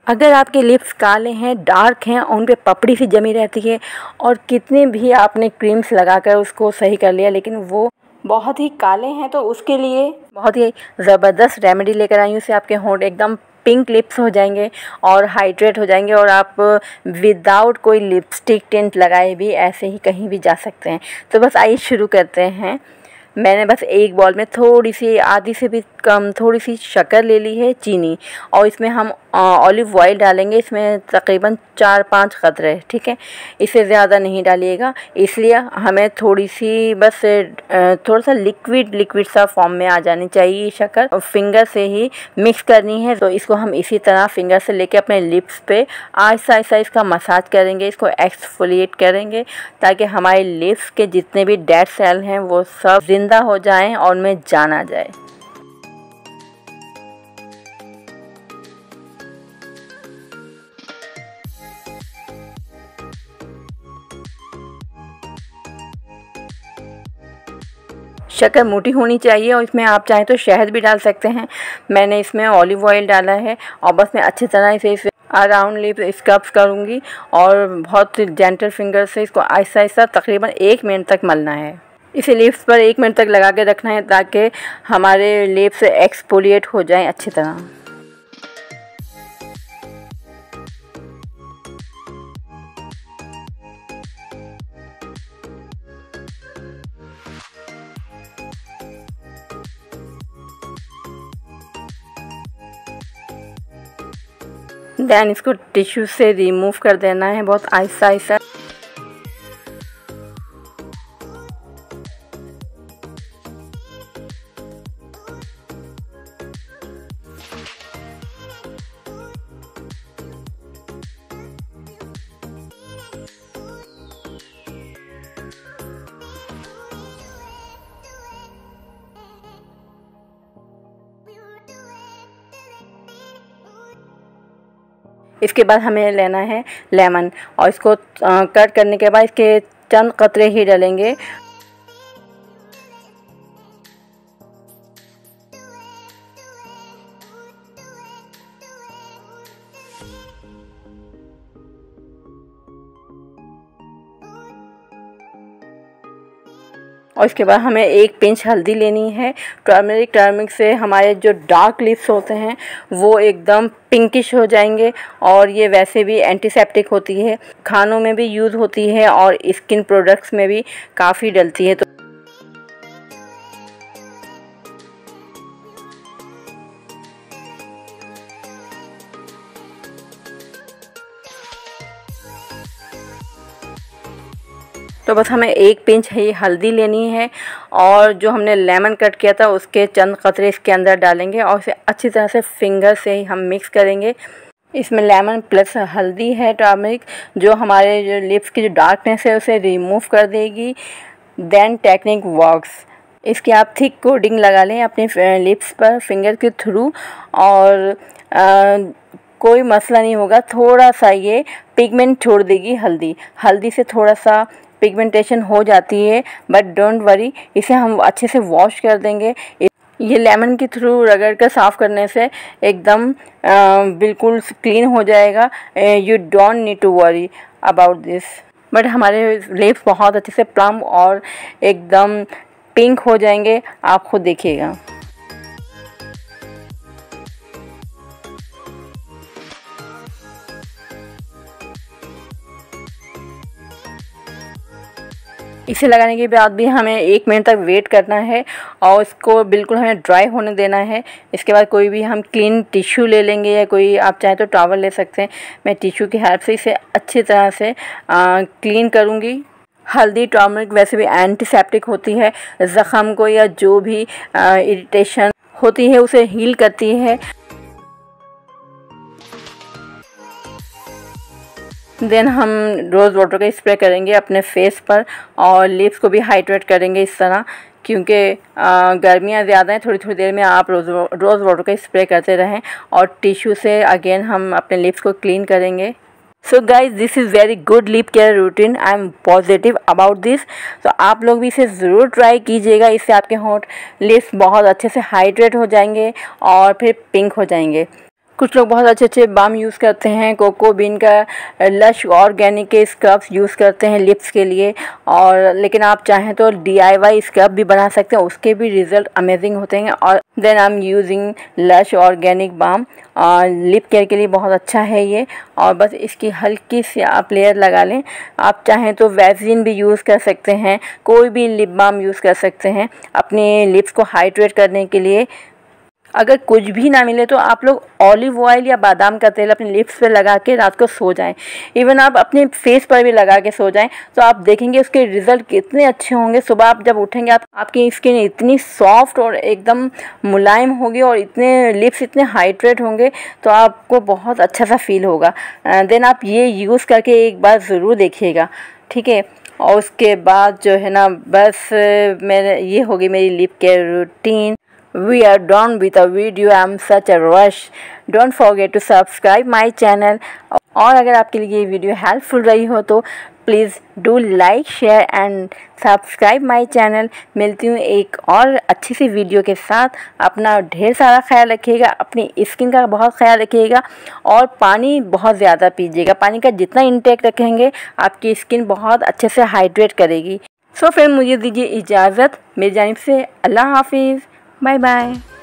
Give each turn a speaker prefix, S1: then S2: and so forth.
S1: अगर आपके लिप्स काले हैं, डार्क हैं और उन पे पपड़ी सी जमी रहती है और कितने भी आपने क्रीम्स लगाकर उसको सही कर लिया लेकिन वो बहुत ही काले हैं, तो उसके लिए बहुत ही ज़बरदस्त रेमेडी लेकर आई हूँ। उससे आपके होंठ एकदम पिंक लिप्स हो जाएंगे और हाइड्रेट हो जाएंगे और आप विदाउट कोई लिपस्टिक टिंट लगाए भी ऐसे ही कहीं भी जा सकते हैं। तो बस आइए शुरू करते हैं। मैंने बस एक बॉल में थोड़ी सी, आधी से भी कम, थोड़ी सी शक्कर ले ली है, चीनी, और इसमें हम ऑलिव ऑयल डालेंगे। इसमें तकरीबन 4-5 कतरे, ठीक है, इससे ज़्यादा नहीं डालिएगा। इसलिए हमें थोड़ी सी बस थोड़ा सा लिक्विड सा फॉर्म में आ जानी चाहिए ये शक्कर, और फिंगर से ही मिक्स करनी है। तो इसको हम इसी तरह फिंगर से लेके अपने लिप्स पे आहिस्ता आहिस्ता इसका मसाज करेंगे, इसको एक्सफोलिएट करेंगे ताकि हमारे लिप्स के जितने भी डेड सेल हैं वो सब जिंदा हो जाएं और उनमें जान आ जाए। शक्कर मोटी होनी चाहिए और इसमें आप चाहें तो शहद भी डाल सकते हैं। मैंने इसमें ऑलिव ऑयल डाला है और बस मैं अच्छी तरह से इसे अराउंड लिप स्क्रब्स करूँगी और बहुत जेंटल फिंगर से इसको आहिस्ता आहिस्ता तकरीबन 1 मिनट तक मलना है। इसे लिप्स पर 1 मिनट तक लगा के रखना है ताकि हमारे लिप्स एक्सफोलिएट हो जाएं अच्छी तरह। देन इसको टिश्यू से रिमूव कर देना है बहुत आहिस्ता आहिस्ता। इसके बाद हमें लेना है लेमन और इसको कट करने के बाद इसके चंद कतरे ही डालेंगे। और इसके बाद हमें 1 पिंच हल्दी लेनी है। टर्मरिक से हमारे जो डार्क लिप्स होते हैं वो एकदम पिंकिश हो जाएंगे और ये वैसे भी एंटीसेप्टिक होती है, खानों में भी यूज़ होती है और स्किन प्रोडक्ट्स में भी काफ़ी डलती है। तो बस हमें 1 पिंच ही हल्दी लेनी है और जो हमने लेमन कट किया था उसके चंद कतरे इसके अंदर डालेंगे और इसे अच्छी तरह से फिंगर से ही हम मिक्स करेंगे। इसमें लेमन प्लस हल्दी है, टर्मरिक, जो हमारे जो लिप्स की जो डार्कनेस है उसे रिमूव कर देगी। Then technique works. इसकी आप थिक कोटिंग लगा लें अपने लिप्स पर फिंगर के थ्रू और कोई मसला नहीं होगा। थोड़ा सा ये पिगमेंट छोड़ देगी हल्दी से थोड़ा सा पिगमेंटेशन हो जाती है, बट डोंट वरी, इसे हम अच्छे से वॉश कर देंगे। ये लेमन के थ्रू रगड़ कर साफ़ करने से एकदम बिल्कुल क्लीन हो जाएगा। You don't need to worry about this. But हमारे लिप्स बहुत अच्छे से प्लम और एकदम पिंक हो जाएंगे, आप खुद देखिएगा। इसे लगाने के बाद भी हमें 1 मिनट तक वेट करना है और इसको बिल्कुल हमें ड्राई होने देना है। इसके बाद कोई भी हम क्लीन टिश्यू ले लेंगे या कोई आप चाहे तो टॉवल ले सकते हैं। मैं टिश्यू की हेल्प से इसे अच्छी तरह से क्लीन करूँगी। हल्दी, टर्मरिक वैसे भी एंटीसेप्टिक होती है, ज़ख़म को या जो भी इरिटेशन होती है उसे हील करती है। देन हम रोज़ वाटर का स्प्रे करेंगे अपने फेस पर और लिप्स को भी हाइड्रेट करेंगे इस तरह, क्योंकि गर्मियाँ ज़्यादा हैं। थोड़ी देर में आप रोज़ वाटर का स्प्रे करते रहें और टिश्यू से अगेन हम अपने लिप्स को क्लीन करेंगे। So guys, this is very good lip care routine. I am positive about this. तो आप लोग भी इसे ज़रूर ट्राई कीजिएगा। इससे आपके होंठ लिप्स बहुत अच्छे से हाइड्रेट हो जाएंगे और फिर पिंक हो जाएंगे। कुछ लोग बहुत अच्छे अच्छे बाम यूज़ करते हैं, कोको बीन का लश ऑर्गेनिक के स्क्रब्स यूज़ करते हैं लिप्स के लिए। और लेकिन आप चाहें तो DIY स्क्रब भी बना सकते हैं, उसके भी रिज़ल्ट अमेजिंग होते हैं। और then I am using Lush organic balm, lip care के लिए बहुत अच्छा है ये। और बस इसकी हल्की सी आप लेयर लगा लें। आप चाहें तो वैसलीन भी यूज़ कर सकते हैं, कोई भी लिप बाम यूज़ कर सकते हैं अपने लिप्स को हाइड्रेट करने के लिए। अगर कुछ भी ना मिले तो आप लोग ऑलिव ऑयल या बादाम का तेल अपने लिप्स पे लगा के रात को सो जाएं। इवन आप अपने फेस पर भी लगा के सो जाएं तो आप देखेंगे उसके रिज़ल्ट कितने अच्छे होंगे। सुबह आप जब उठेंगे आपकी स्किन इतनी सॉफ्ट और एकदम मुलायम होगी और इतने लिप्स इतने हाइड्रेट होंगे तो आपको बहुत अच्छा सा फील होगा। देन आप ये यूज़ करके एक बार ज़रूर देखिएगा, ठीक है। और उसके बाद जो है ना, बस ये होगी मेरी lip care routine. We are done with the video. I'm such a rush. Don't forget to subscribe my channel. और अगर आपके लिए ये वीडियो हेल्पफुल रही हो तो please do like, share and subscribe my channel. मिलती हूँ एक और अच्छी सी वीडियो के साथ। अपना ढेर सारा ख्याल रखिएगा, अपनी स्किन का बहुत ख्याल रखिएगा और पानी बहुत ज़्यादा पीजिएगा। पानी का जितना इंटेक रखेंगे आपकी स्किन बहुत अच्छे से हाइड्रेट करेगी। सो फ्रेंड, मुझे दीजिए इजाज़त। मेरी जानिब से अल्लाह हाफिज़, बाय बाय।